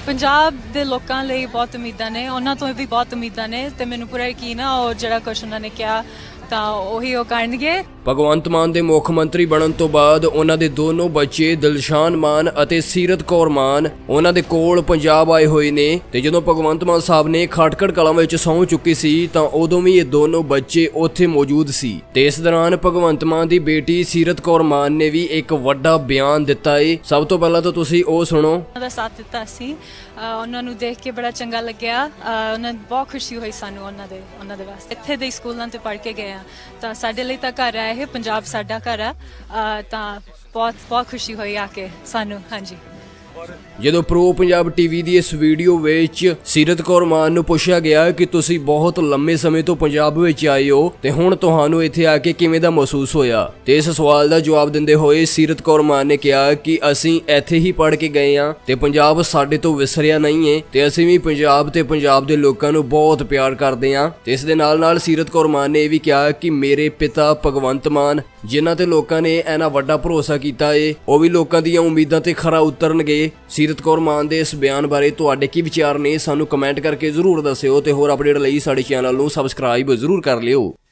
ਪੰਜਾਬ ਦੇ ਲੋਕਾਂ ਲਈ ਬਹੁਤ ਉਮੀਦਾਂ ਨੇ, ਉਹਨਾਂ ਤੋਂ ਵੀ ਬਹੁਤ ਉਮੀਦਾਂ ਨੇ ਤੇ ਮੈਨੂੰ ਪੂਰਾ ਯਕੀਨ ਆ ਉਹ ਜਿਹੜਾ ਕੁਛ ਉਹਨਾਂ ਨੇ ਕਿਹਾ ਤਾਂ ਉਹੀ ਉਹ ਕਰਨਗੇ। ਭਗਵੰਤ ਮਾਨ ਦੇ ਮੁੱਖ ਮੰਤਰੀ ਬਣਨ ਤੋਂ ਬਾਅਦ ਉਹਨਾਂ ਦੇ ਦੋਨੋਂ ਬੱਚੇ ਦਿਲਸ਼ਾਨ ਮਾਨ ਅਤੇ ਸੀਰਤ ਕੌਰ ਮਾਨ ਉਹਨਾਂ ਦੇ ਕੋਲ ਪੰਜਾਬ ਆਏ ਹੋਏ ਨੇ ਤੇ ਜਦੋਂ ਭਗਵੰਤ ਮਾਨ ਸਾਹਿਬ ਨੇ ਖਟਕੜ ਕਲਾਂ ਵਿੱਚ ਸਹੁੰ ਚੁੱਕੀ ਸੀ ਤਾਂ ਉਦੋਂ ਵੀ ਇਹ ਦੋਨੋਂ ਬੱਚੇ ਉੱਥੇ ਮੌਜੂਦ ਸੀ ਤੇ ਇਸ ਦੌਰਾਨ ਭਗਵੰਤ ਮਾਨ ਦੀ ਬੇਟੀ ਸੀਰਤ ਕੌਰ ਮਾਨ ਨੇ ਵੀ ਇੱਕ ਵੱਡਾ ਬਿਆਨ ਦਿੱਤਾ ਏ। ਸਭ ਤੋਂ ਪਹਿਲਾਂ ਤਾਂ ਤੁਸੀਂ ਉਹ ਸੁਣੋ। ਉਹਨਾਂ ਦਾ ਸਾਥ ਦਿੱਤਾ ਸੀ, ਉਹਨਾਂ ਨੂੰ ਦੇਖ ਕੇ ਬੜਾ ਚੰਗਾ ਲੱਗਿਆ, ਉਹਨਾਂ ਨੂੰ ਬਹੁਤ ਖੁਸ਼ੀ ਹੋਈ ਸਾਨੂੰ ਉਹਨਾਂ ਦੇ ਵਾਸਤੇ। ਇੱਥੇ ਦੇ ਸਕੂਲਾਂ ਤੇ ਪੜ੍ਹ ਕੇ ਗਏ ਆ ਤਾਂ ਸਾਡੇ ਲਈ ਤਾਂ ਘਰ ਆ ਇਹ, ਪੰਜਾਬ ਸਾਡਾ ਘਰ ਆ ਤਾਂ ਬਹੁਤ ਖੁਸ਼ੀ ਹੋਈ ਆ ਕੇ ਸਾਨੂੰ। ਹਾਂਜੀ, ਜਦੋਂ ਪ੍ਰੋ ਪੰਜਾਬ ਟੀਵੀ ਦੀ ਇਸ ਵੀਡੀਓ ਵਿੱਚ ਸੀਰਤ ਕੌਰ ਮਾਨ ਨੂੰ ਪੁੱਛਿਆ ਗਿਆ ਕਿ ਤੁਸੀਂ ਬਹੁਤ ਲੰਮੇ ਸਮੇਂ ਤੋਂ ਪੰਜਾਬ ਵਿੱਚ ਆਏ ਹੋ ਤੇ ਹੁਣ ਤੁਹਾਨੂੰ ਇੱਥੇ ਆ ਕੇ ਕਿਵੇਂ ਦਾ ਮਹਿਸੂਸ ਹੋਇਆ, ਤੇ ਇਸ ਸਵਾਲ ਦਾ ਜਵਾਬ ਦਿੰਦੇ ਹੋਏ ਸੀਰਤ ਕੌਰ ਮਾਨ ਨੇ ਕਿਹਾ ਕਿ ਅਸੀਂ ਇੱਥੇ ਹੀ ਪੜ੍ਹ ਕੇ ਗਏ ਹਾਂ ਤੇ ਪੰਜਾਬ ਸਾਡੇ ਤੋਂ ਵਿਸਰਿਆ ਨਹੀਂ ਹੈ ਤੇ ਅਸੀਂ ਵੀ ਪੰਜਾਬ ਤੇ ਪੰਜਾਬ ਦੇ ਲੋਕਾਂ ਨੂੰ ਬਹੁਤ ਪਿਆਰ ਕਰਦੇ ਹਾਂ। ਤੇ ਇਸ ਦੇ ਨਾਲ ਸੀਰਤ ਕੌਰ ਮਾਨ ਨੇ ਇਹ ਵੀ ਕਿਹਾ ਕਿ ਮੇਰੇ ਪਿਤਾ ਭਗਵੰਤ ਮਾਨ ਜਿਨ੍ਹਾਂ ਤੇ ਲੋਕਾਂ ਨੇ ਇੰਨਾ ਵੱਡਾ ਭਰੋਸਾ ਕੀਤਾ ਏ ਉਹ ਵੀ ਲੋਕਾਂ ਦੀਆਂ ਉਮੀਦਾਂ ਤੇ ਖਰਾ ਉਤਰਨਗੇ। ਸੀਰਤ ਕੌਰ ਮਾਨ ਦੇ ਇਸ ਬਿਆਨ ਬਾਰੇ ਤੁਹਾਡੇ ਕੀ ਵਿਚਾਰ ਨੇ, ਸਾਨੂੰ ਕਮੈਂਟ ਕਰਕੇ ਜ਼ਰੂਰ ਦੱਸਿਓ ਤੇ ਹੋਰ ਅਪਡੇਟ ਲਈ ਸਾਡੇ ਚੈਨਲ ਨੂੰ ਸਬਸਕ੍ਰਾਈਬ ਜ਼ਰੂਰ ਕਰ ਲਿਓ।